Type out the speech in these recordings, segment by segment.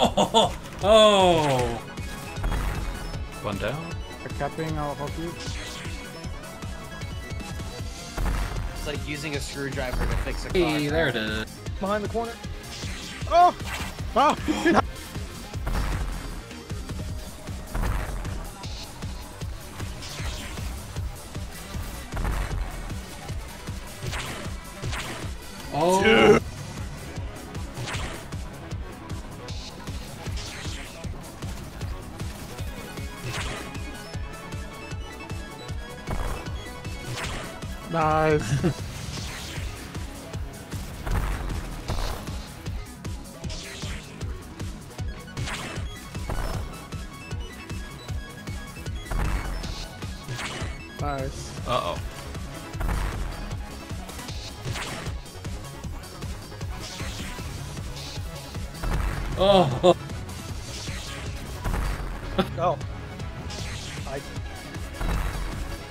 Oh! Oh! One down. Capping, I'll help you. It's like using a screwdriver to fix a car. Hey, there it is. Behind the corner. Oh! Oh! Oh! Dude. Nice. Nice. Uh-oh. Oh! Oh. I.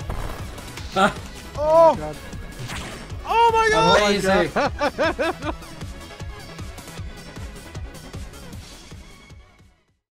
Ah. Oh! Oh my god! Amazing!